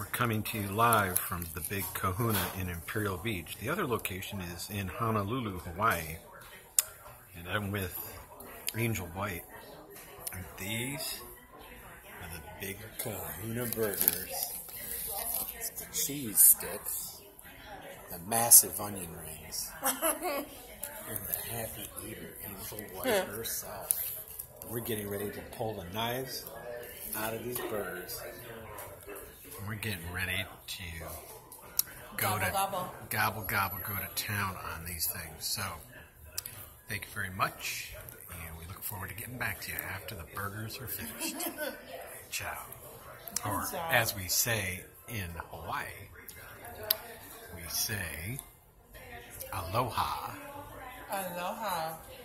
We're coming to you live from the big Kahuna in Imperial Beach. The other location is in Honolulu, Hawaii. And I'm with Angel White. And these are the big Kahuna burgers. It's the cheese sticks, the massive onion rings, and the happy eater, Angel White herself. We're getting ready to pull the knives out of these burgers. We're getting ready to go gobble, go to town on these things. So, thank you very much, and we look forward to getting back to you after the burgers are finished. Ciao. Or, as we say in Hawaii, we say aloha. Aloha.